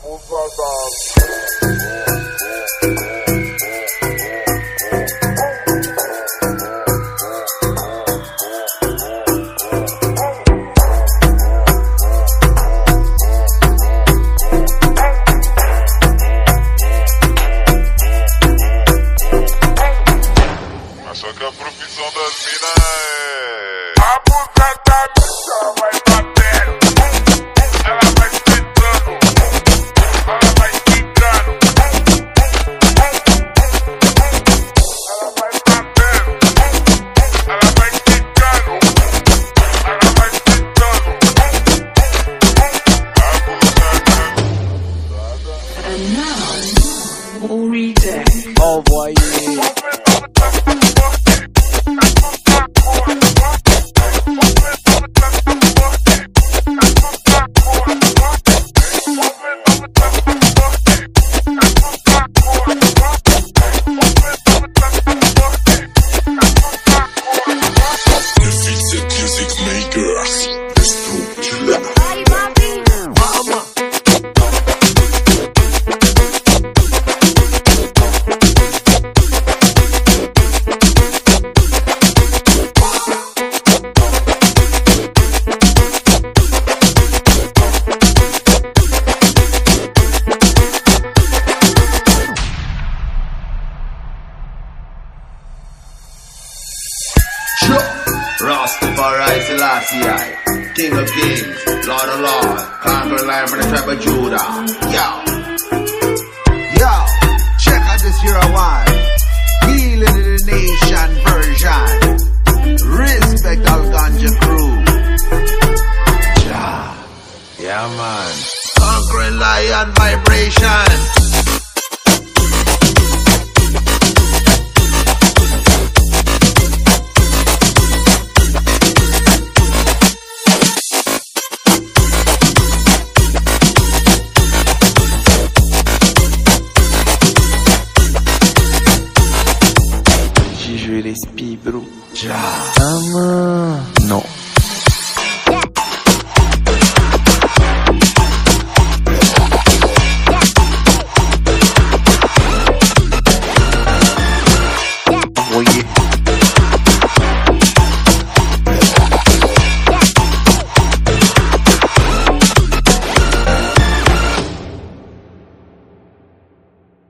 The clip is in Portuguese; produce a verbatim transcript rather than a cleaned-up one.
Só que a profissão das minas é abusar da missa, vai batendo, ela vai sentando, ela vai quicando, ela vai batendo, ela vai quicando, ela vai sentando. And now, all reject. Oh boy. Rastafari Selassie, King of Kings, Lord of Lords, conquering lion from the tribe of Judah. Yo, yo, check out this here one, healing in the nation version. Respect all ganja crew. Yeah, yeah man, conquering lion vibration. Je vais les spibro. Ja. Ah, non.